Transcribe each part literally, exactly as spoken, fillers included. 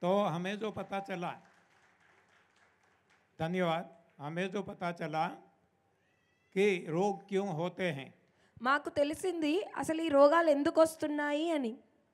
तो हमें जो पता चला, धन्यवाद, हमें जो पता चला कि रोग क्यों होते हैं, మాకు తెలిసింది అసలు ఈ రోగాలు ఎందుకు వస్తున్నాయి అని.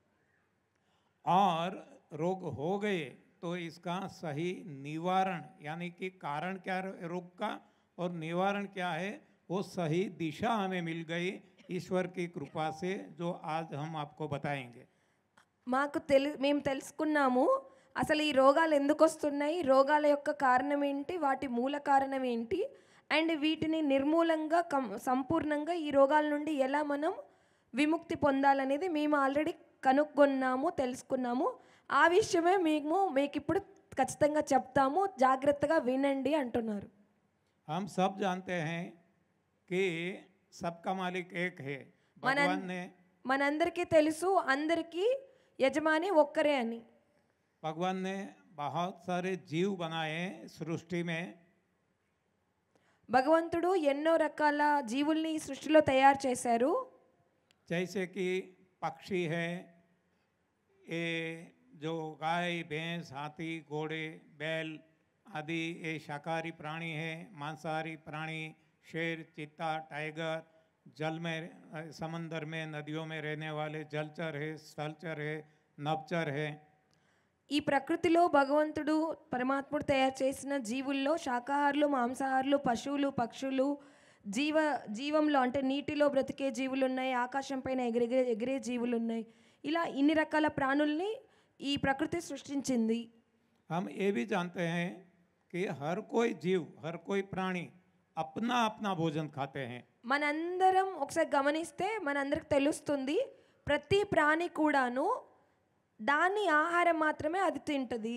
और रोग हो गए तो इसका सही निवारण, यानी कि कारण क्या है रोग का और निवारण क्या है, वो सही दिशा हमें मिल गई ईश्वर की कृपा से, जो आज हम आपको बताएंगे. మాకు తెలి మేము తెలుసుకున్నాము అసలు ఈ రోగాలు ఎందుకు వస్తున్నాయి, రోగాల యొక్క కారణం ఏంటి, వాటి మూల కారణం ఏంటి, అండ్ వీటిని నిర్మూలంగా కం సంపూర్ణంగా ఈ రోగాల నుండి ఎలా మనం విముక్తి పొందాలనేది మేము ఆల్రెడీ కనుగొన్నాము, తెలుసుకున్నాము. ఆ విషయమే మేము మీకు ఇప్పుడు ఖచ్చితంగా చెప్తాము, జాగ్రత్తగా వినండి అంటున్నారు. हम सब जानते हैं कि सबका मालिक एक है. भगवान ने మనందరికీ తెలుసు అందరికీ యజమాని ఒక్కరే అని. भगवान ने बहुत सारे जीव बनाए सृष्टि में. భగవంతుడు ఎన్నో రకాల జీవుల్ని ఈ సృష్టిలో తయారు చేశారు. जैसे कि पक्षी है, ये जो गाय भैंस हाथी घोड़े बैल आदि ये शाकाहारी प्राणी है. मांसाहारी प्राणी शेर चीता टाइगर, जल में समंदर में नदियों में रहने वाले जलचर है, स्थलचर है, नभचर है. ఈ ప్రకృతిలో భగవంతుడు పరమాత్ముడు తయారు చేసిన జీవుల్లో శాకాహారులు, మాంసాహారులు, పశువులు, పక్షులు, జీవ జీవంలో అంటే నీటిలో బ్రతికే జీవులు ఉన్నాయి, ఆకాశం పైన ఎగిరే ఎగిరే జీవులు ఉన్నాయి. ఇలా ఇన్ని రకాల ప్రాణుల్ని ఈ ప్రకృతి సృష్టించింది. हम ये भी जानते हैं कि हर कोई जीव, हर कोई प्राणी अपना अपना भोजन खाते हैं. మనందరం ఒకసారి గమనిస్తే మనందరికి తెలుస్తుంది ప్రతి ప్రాణి కూడాను దాని ఆహారం మాత్రమే అది తింటది.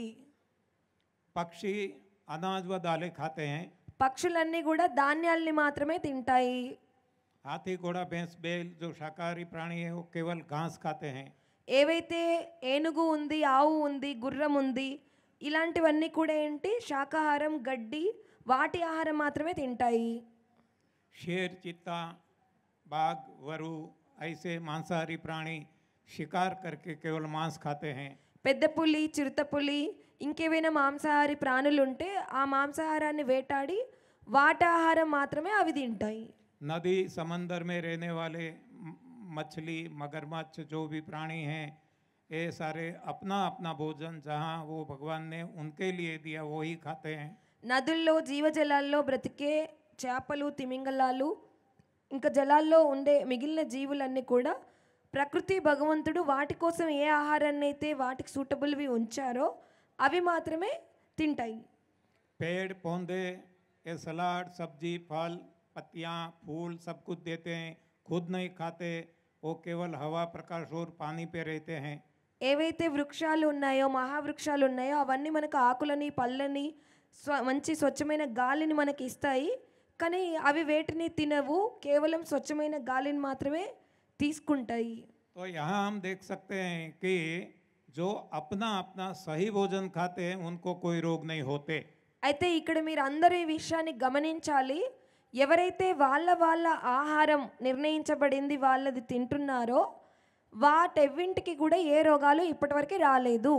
पक्षी अनाज व दालें खाते हैं. పక్షులన్నీ కూడా ధాన్యాల్ని మాత్రమే తింటాయి. हाथी घोड़ा भैंस बैल जो शाकाहारी प्राणी है वो केवल घास खाते हैं. ఏవైతే ఏనుగు ఉంది, ఆవు ఉంది, గుర్రం ఉంది, ఇలాంటివన్నీ కూడా ఏంటి శాకాహారం, గడ్డి, వాటి ఆహారం మాత్రమే తింటాయి. शेर चीता बाघ वरु ऐसे मांसाहारी प्राणी शिकार करके केवल मांस खाते हैं. పెద్ద పులి, చిరుత పులి, ఇంకేవైనా మాంసాహారి ప్రాణులు ఉంటే ఆ మాంసాహారాన్ని వేటాడి వాటి ఆహారం మాత్రమే అవి తింటాయి. नदी समंदर में रहने वाले मछली मगरमच्छ जो भी प्राणी हैं, ये सारे अपना अपना भोजन जहाँ वो भगवान ने उनके लिए दिया वो ही खाते हैं. నదుల్లో జీవజలాల్లో బ్రతికే చేపలు, తిమింగలాలు, ఇంకా జలాల్లో ఉండే మిగిలిన జీవులన్నీ కూడా ప్రకృతి భగవంతుడు వాటి కోసం ఏ ఆహారాన్ని అయితే వాటికి సూటబుల్వి ఉంచారో అవి మాత్రమే తింటాయి. पेड़ पौधे ये सलाद सब्जी फल पत्तियाँ फूल सब कुछ देते हैं, खुद नहीं खाते, वो केवल हवा प्रकाश और पानी पे रहते हैं. ఏవైతే వృక్షాలు ఉన్నాయో, మహావృక్షాలు ఉన్నాయో అవన్నీ మనకు ఆకులని, పళ్ళని, స్వ మంచి స్వచ్ఛమైన గాలిని మనకి ఇస్తాయి. కానీ అవి వేటిని తినవు, కేవలం స్వచ్ఛమైన గాలిని మాత్రమే తీసుకుంటాయి. तो यहाँ हम देख सकते हैं कि जो अपना अपना सही भोजन खाते हैं उनको कोई रोग नहीं होते. అయితే ఇక్కడ మీరు అందరూ ఈ విషయాన్ని గమనించాలి. ఎవరైతే వాళ్ళ వాళ్ళ ఆహారం నిర్ణయించబడింది వాళ్ళది తింటున్నారో వాటెవ్వింటికి కూడా ఏ రోగాలు ఇప్పటివరకు రాలేదు.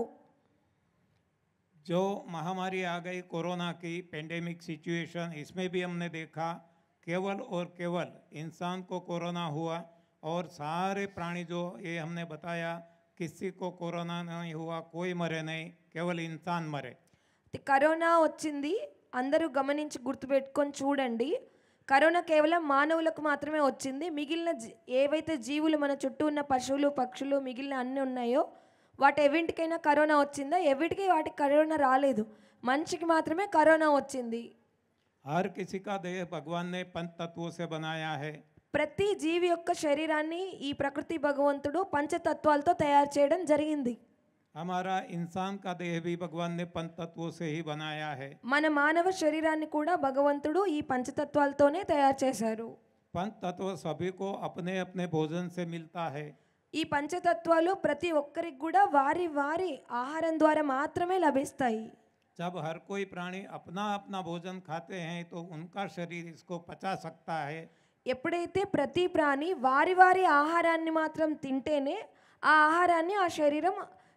जो महामारी आ गई कोरोना की पेंडेमिक सिचुएशन, इसमें भी हमने देखा केवल और केवल इंसान को कोरोना हुआ और सारे प्राणी जो ये हमने बताया किसी को कोरोना नहीं हुआ, कोई मरे नहीं, केवल इंसान मरे. కరోనా వచ్చింది, అందరూ గమనించి గుర్తుపెట్టుకొని చూడండి. కరోనా కేవలం మానవులకు మాత్రమే వచ్చింది. మిగిలిన ఏవైతే జీవులు మన చుట్టూ ఉన్న పశువులు, పక్షులు, మిగిలిన అన్నీ ఉన్నాయో వాటి ఎవరింటికైనా కరోనా వచ్చిందా? ఎవరికి వాటికి కరోనా రాలేదు, మనిషికి మాత్రమే కరోనా వచ్చింది. हर किसी का देह भगवान ने पंच तत्वों से बनाया है. ప్రతి జీవి యొక్క శరీరాన్ని ఈ ప్రకృతి భగవంతుడు పంచతత్వాలతో తయారు చేయడం జరిగింది. हमारा इंसान का देह भी भगवान ने पंच तत्वों से ही बनाया है. మన మానవ శరీరాన్ని కూడా భగవంతుడు ఈ పంచతత్వాలతోనే తయారు చేశారు. पंच तत्व सभी को अपने अपने भोजन से मिलता है. ఈ పంచతత్వాలు ప్రతి ఒక్కరికి కూడా వారి వారి ఆహారం ద్వారా మాత్రమే లభిస్తాయి. जब हर कोई प्राणी अपना अपना भोजन खाते हैं तो उनका शरीर इसको पचा सकता है. ఎప్పుడైతే ప్రతి ప్రాణి వారి వారి ఆహారాన్ని మాత్రం తింటేనే ఆ ఆహారాన్ని ఆ శరీరం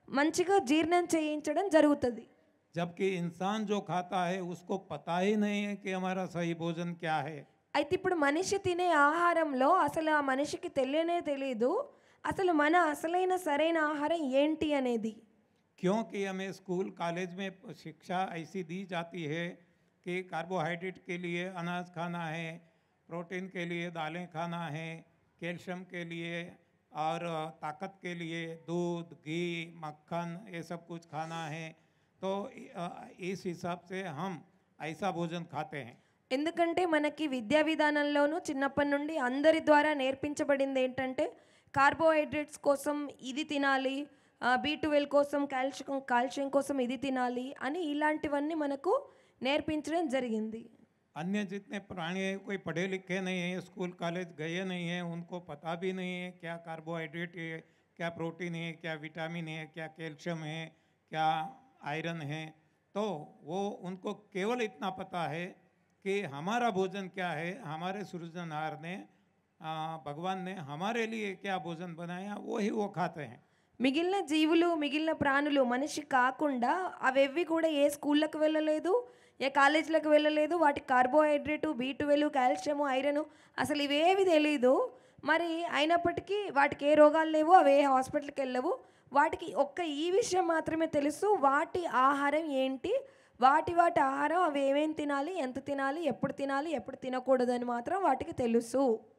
మంచిగా జీర్ణం చేయించడం జరుగుతుంది. जबकि इंसान जो खाता है उसको पता ही नहीं है कि हमारा सही भोजन क्या है। అయితే ఇప్పుడు మనిషి తినే ఆహారంలో అసలు ఆ మనిషికి తెలియనే తెలియదు అసలు మన అసలైన సరైన ఆహారం ఏంటి అనేది. क्योंकि हमें स्कूल कॉलेज में शिक्षा ऐसी दी जाती है कि कार्बोहाइड्रेट के लिए अनाज खाना है, प्रोटीन के लिए दालें खाना है, कैल्शियम के लिए और ताकत के लिए दूध, घी, मक्खन ये सब कुछ खाना है। तो अ, इस हिसाब से हम ऐसा भोजन खाते हैं। ఎందుకంటే మనకి విద్యా విధానంలోనూ చిన్నప్పటి నుండి అందరి ద్వారా నేర్పించబడింది ఏంటంటే కార్బోహైడ్రేట్స్ కోసం ఇది తినాలి, బి ట్వెల్వ్ కోసం కాల్షియం కాల్షియం కోసం ఇది తినాలి అని ఇలాంటివన్నీ మనకు నేర్పించడం జరిగింది. अन्य जितने प्राणी हैं कोई पढ़े लिखे नहीं हैं, स्कूल कॉलेज गए नहीं हैं, उनको पता भी नहीं है क्या कार्बोहाइड्रेट है, क्या प्रोटीन है, क्या विटामिन है, क्या कैल्शियम है, क्या आयरन है। तो वो उनको केवल इतना पता है कि हमारा भोजन क्या है, हमारे सृजनहार ने आ, भगवान ने हमारे लिए क्या भोजन बनाया वही वो खाते हैं। మిగిలిన జీవులు మిగిలిన ప్రాణులు మనిషి కాకుండా అవేవి కూడా ఏ స్కూళ్ళకు వెళ్ళలేదు, ఏ కాలేజీలకు వెళ్ళలేదు, వాటి carbohydrate, B twelve, calcium, iron అసలు ఇవేవి తెలీదు. మరి అయినప్పటికీ వాటికి ఏ రోగాలు లేవు, అవి ఏ హాస్పిటల్కి వెళ్ళవు. వాటికి ఒక్క ఈ విషయం మాత్రమే తెలుసు, వాటి ఆహారం ఏంటి, వాటి వాటి ఆహారం అవి ఏమేమి తినాలి, ఎంత తినాలి, ఎప్పుడు తినాలి, ఎప్పుడు తినకూడదు అని మాత్రం వాటికి తెలుసు.